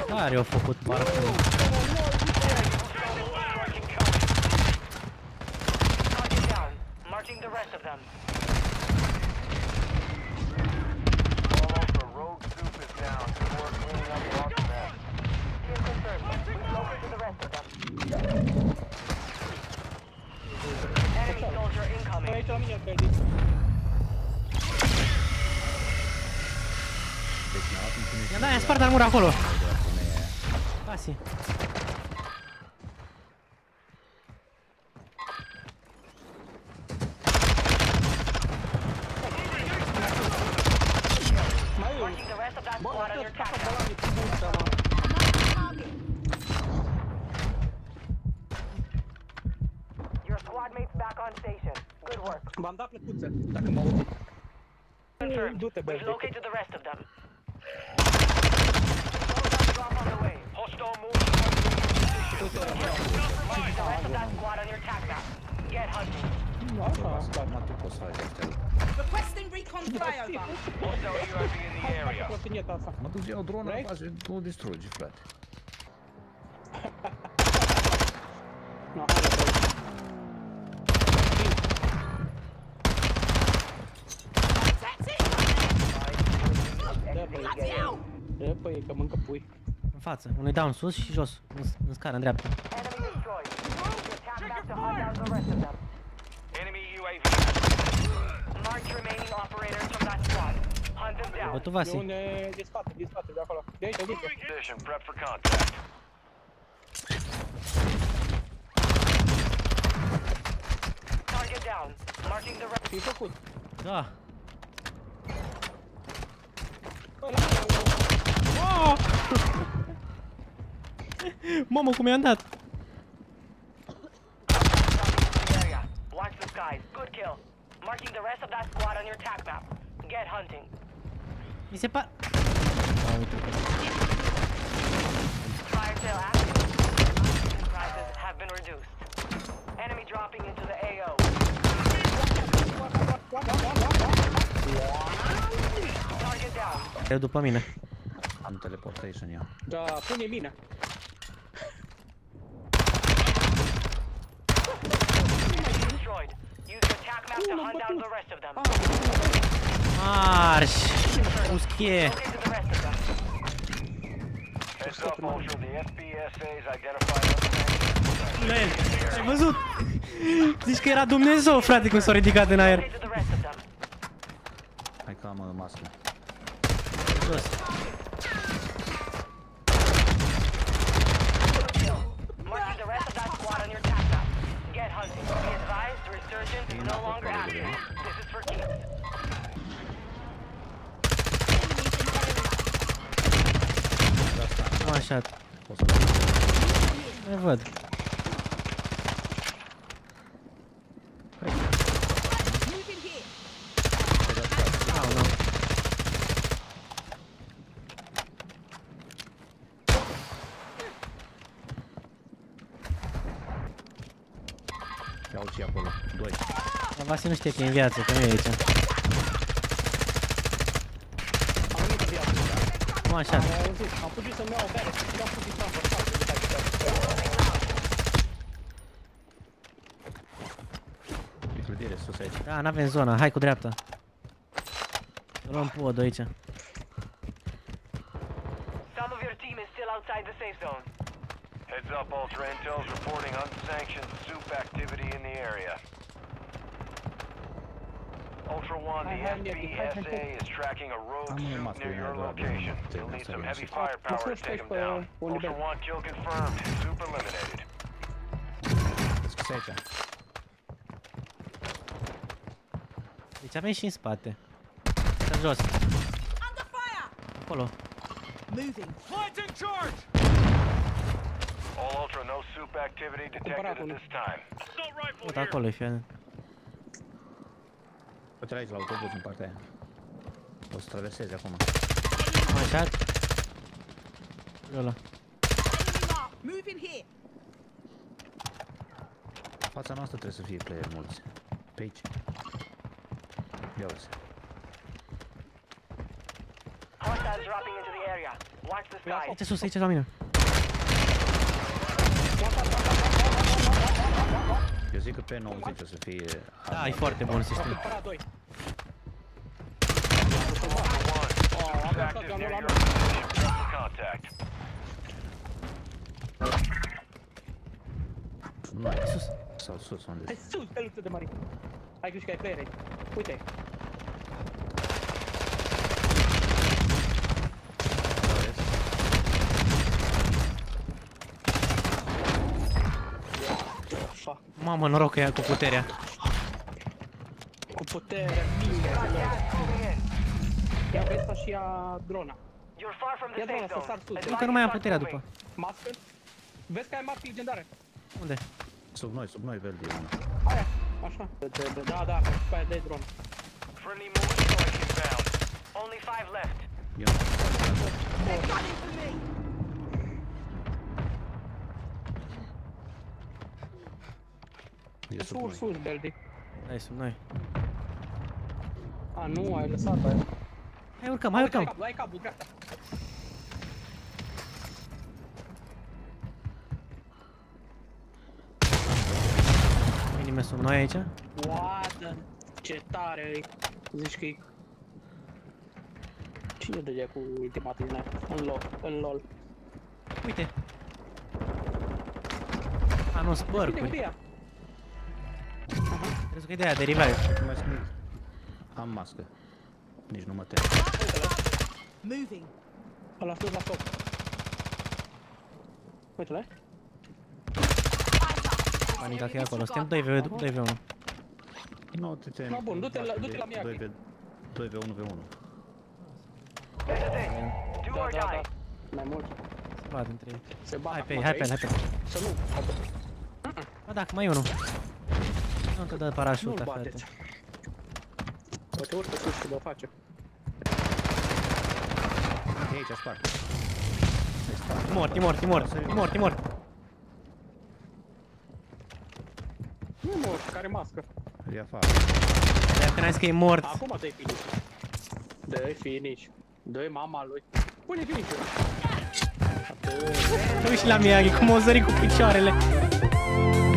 Care au făcut parcă? I-am dat, i-am spart armura acolo. Pasi. V-am dat plăcuță, dacă mă auzi. Du-te, bă. Requesting recon flyover. Mă duc eu dronul în față, tu o distrugi, frate. Păi, că mâncă pui. În față, unui down sus și jos, în scară, în dreapta. Bă, tu Vasi. De spate, de acolo. De aici, de aici. Ce-i făcut? Da. Mamă, cum i-am dat! Mi se par... uite că... E după mine. Am teleportation eu. Da, pune mina. Marș! Uschie! Lel, ai văzut? Zici că era Dumnezeu, frate, cum s-a ridicat în aer. Hai că am mască. Jos. Nu așa. Nu văd. Ia uite acolo, 2. Vasi nu știe că e în viață, că nu e aici. Nu așa. Am fugit să-mi iau o bere, am fugit E clădire sus aici. Da, n-avem zona, hai cu dreapta. Luăm pod aici. Heads up, Ultra Intel's reporting unsanctioned soup activity in the area. Ultra One, the SBSA is tracking a rogue soup near your location. You'll need some heavy firepower to take him down. Ultra One, kill confirmed. Soup eliminated. Deschis aici. Deci avem și în spate. Stă jos. Acolo. Moving. Planting charge! All Ultra, no soup activity detected at this time. Assault rifle Tot here. acolo e fiat. Uite aici la autobuz în partea aia. O să traversezi acum. Așa. Ăla. Moving here. Fața noastră trebuie să fie player mulți. Pe aici. Ia uite. Hostiles dropping into the area. Watch the sky. Aici sus, aici la mine. Eu zic că pe 90 o să fie... Da, e foarte bun să știi. Cumpărat 2. Ultra One. Am Active lăsat near la your position. Prep for contact. Nu ai Sus. sau sus unde? Hai sus, steluță de mari. Hai că și că ai player aici. Uite. Fuck. Mamă, noroc că e cu puterea. Cu putere mie. Ia Vesta și ia drona. You're far from the Ia drona safe să zone. sar sus. Nu că nu mai am puterea după. Mască. Vezi că ai mască legendare. Unde? Sub noi, Veldi, una. Aia. Așa. Da, da, pe aia dai drona. Friendly movement strike inbound. Only 5 left. Eu They're coming for me. e sub Sus, noi. sus, Beldi. Hai sub noi. A, nu, ai lăsat aia. Hai urcăm, hai urcăm. Ai cablu, dreapta. Minime sub noi aici. What? Ce tare e. Zici că e... Cine dădea cu ultimatul din aia? În LOL. Uite. A, nu, spăr Uite, cu uite ea. Crezi că e de aia, de revive. Nu mai sunt. Am mască. Nici nu mă tem. Moving. Ăla sus la top. Uite-le. Panica că e acolo. Suntem 2v1. Nu, te tem. No, bun, du-te la Miyagi. 2v1v1. This is it. Do or die. Mai mult. Se bat între ei. Se bat Hai pe acum ei, hai pe aici. ei, hai pe ei. Să nu. Ba da, mai e unul. Nu te dă Nu-l parașuta, bateți. frate. O te urcă sus și vă face. E aici, spart. E mort. Nu mă, care mască. E afară. Dar când ai zis că e mort. Acum dă-i finish. Dă-i finish. Dă-i mama lui. Pune finish-ul. Te uiți și la Miyagi cum o zări cu picioarele.